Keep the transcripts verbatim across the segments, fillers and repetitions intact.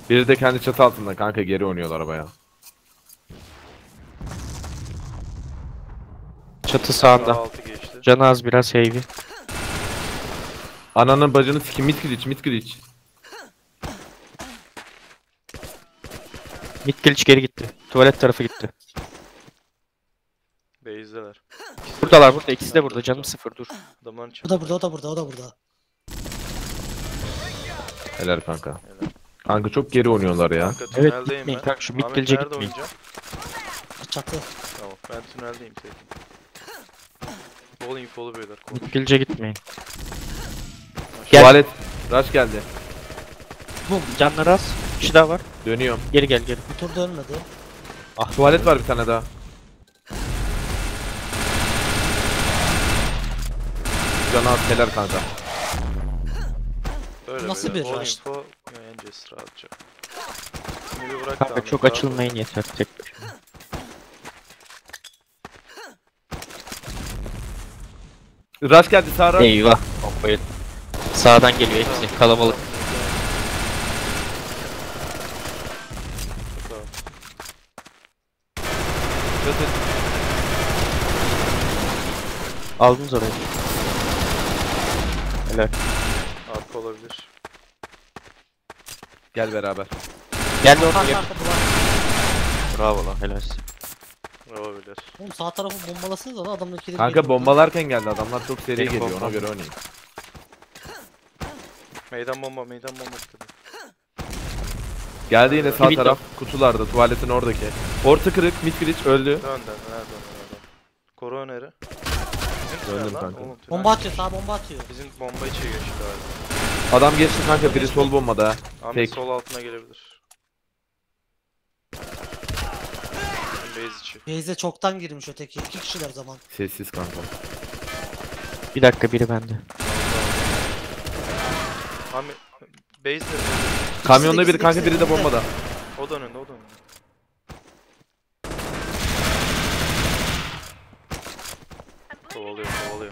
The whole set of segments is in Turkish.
Biri de kendi çatı altında kanka, geri oynuyorlar arabaya. Çatı sağında. altı geçti. Canı az biraz heavy. Ananın bacını sikim, mid glitch, mid glitch. Mid glitch geri gitti. Tuvalet tarafı gitti. Base'deler. Buradalar burada. İkisi de burada. Canım sıfır dur. Adamların O da burada, o da burada, o da burada. Helal kanka. Helal. Kanka çok geri oynuyorlar ya. Kanka Evet, tüneldeyim gitmeyin ben. kanka, şu mid Ahmet glitch'e nerede gitmeyin. oynayacağım? Çatı. Tamam ben tüneldeyim tek. Bol infolu beyler. Mid glitch'e gitmeyin. Gel. Tuvalet. Rush geldi. Bum. Canları az. Bir şey daha var. Dönüyorum. Geri gel geri. Bir tur dönmedi. Ah, tuvalet var bir tane daha. Canı az, helal kanka. Böyle Nasıl beyler, bir bol rush? info yeneceğiz rahatça. Şimdi bırak Kanka Ahmet, çok rahat. açılmayın yeter tek başına. Rush geldi, sağ rush. Eyvah. Bombayı. Sağdan geliyor hepsi. Kalabalık. Çok rahat. Çatı. Aldınız orayı. Helal. Arka olabilir. Gel beraber. Gel de oraya. Arka arka duvar. Bravo lan helal. Olabilir. Oğlum sağ tarafı bombalasanız lan adamın ikileri Kanka geliyor. bombalarken geldi, adamlar çok seri Benim geliyor, bombam. ona göre oynayın. Meydan bomba, meydan bomba istedi. Geldi yine sağ Window. taraf, kutularda, tuvaletin oradaki. Orta kırık, mid glitch öldü. Dön dön, nerede nerede? Koru öneri. Bizim Döndüm tünel lan, kanka. oğlum, tünel. Bomba atıyor, sağ bomba atıyor. Bizim bomba içi geçti galiba. Adam geçti kanka, biri sol bombada. Ahmet Tek. sol altına gelebilir. Base içi. Beyze çoktan girmiş öteki. İki kişiler o zaman. Sessiz kanka. Bir dakika biri bende. Ahmet base de Kamyonda ikisi biri kanka, ikisi biri de önünde. bombada. o da önünde, o da önünde. Kovalıyor, kovalıyor.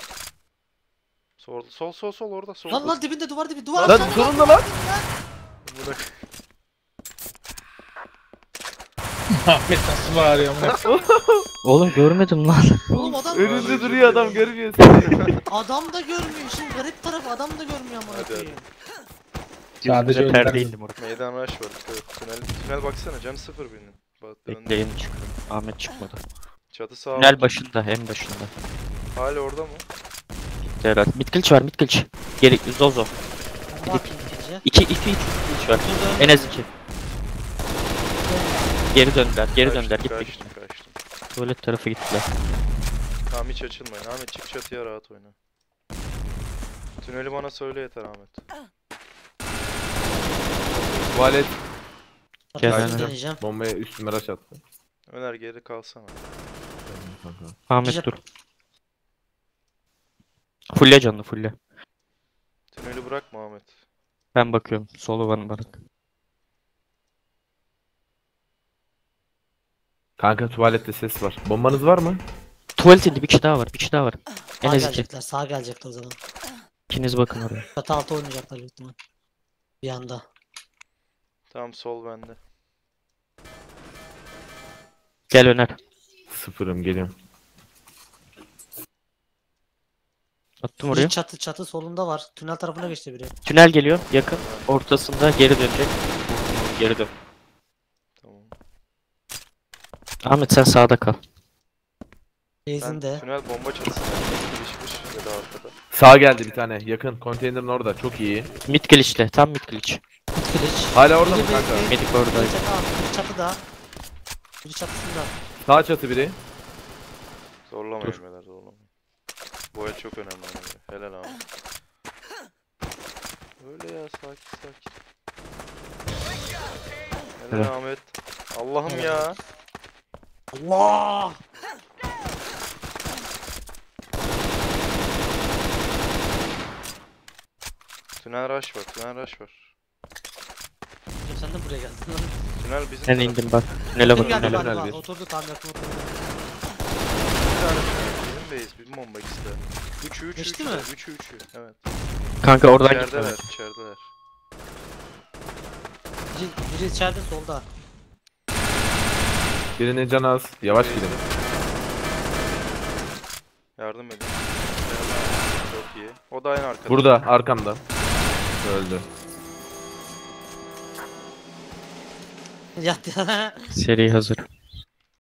Sol sol sol sol orada sol. Lan lan dibinde duvar dibi. Duvar Lan aşağı, duvar, sonunda duvar lan. dibi lan. Bırak. Ahmet nasıl bağırıyor amına? Oğlum görmedim lan. Oğlum adam Önünde duruyor adam, görmüyor seni. adam da görmüyor. Şimdi garip tarafı adam da görmüyor amına Hadi, koyayım. Sadece Perde önden. indim orada. Meydan rush var. Evet, tünel, tünel baksana can sıfır benim. Bak, önde. Bekleyin çıkıyorum. Ahmet çıkmadı. Çatı sağ. Tünel başında en başında. Hala orada mı? Gitti herhalde. Mid glitch var mid glitch. Geri Zozo. Bomba atıyor ikinci. İki iki iki glitch var. Tur dönmedi. En az iki. Geri döndüler. Geri Kaçtım, döndüler. Gitti Kaçtım gitti. kaçtım. Tuvalet tarafı gittiler. Tamam hiç açılmayın. Ahmet çık çatıya rahat oyna. Tüneli bana söyle yeter Ahmet. Tuvalet Gel Atlasını ben de. deneyeceğim. bombaya üstüme rush attı. Öner geri kalsana. Kanka. Ahmet Güzel. dur. Fulle canlı fulle. Tüneli bırakma Ahmet. Ben bakıyorum. Solu bana bırak. Kanka tuvalette ses var. Bombanız var mı? Tuvaletin bir kişi daha var. Bir kişi daha var. En Sağa az iki. gelecekler, sağa gelecekler o zaman. İkiniz bakın oraya. Çatı altı oynayacaklar büyük ihtimal. Bir anda. Tamam sol bende. Gel Öner. Sıfırım, geliyorum. Attım Bir oraya. çatı çatı solunda var. Tünel tarafına geçti biri. Tünel geliyor. Yakın. Ortasında geri dönecek. Geri dön. Tamam. Ahmet sen sağda kal. Beyzin Ben de. tünel bomba çatısına gelişmiş ya da arkada. Sağ geldi bir tane, yakın. Konteynerin orada, çok iyi. Mid glitch'te. Tam mid glitch. Kılıç. Hala orada mı Biri kanka? biri- Medik Biri oradaydı. çatı altı, biri çatıda. Biri çatısında. Sağ çatı biri. Zorlamayın Dur. beyler zorlamayın. Bu el çok önemli ona göre. Helal abi. Öyle ya sakin sakin. Helal Evet. Ahmet. Allah'ım Evet. ya. Allah! Tünel rush var, tünel rush var. Hocam sen de buraya geldin lan. Tünel bizim Ben taraf- indim bak. Tünele Kim bak. geldi Tünele bak bak. tünel bak. bir. Oturdu tam yakın oturdu. Bir tane tünel, bizim base, bizim bomba ikisi de. Üçü, üçü, Geçti üçü, mi? de, üçü, üçü. Evet. Kanka oradan gitme. İçerideler, içerideler. Biri, biri içeride solda. Birinin canı az. Yavaş gidin. Yardım edin. Çok iyi. O da aynı arkada. Burada arkamda. Öldü. Yat ya. Seri hazır.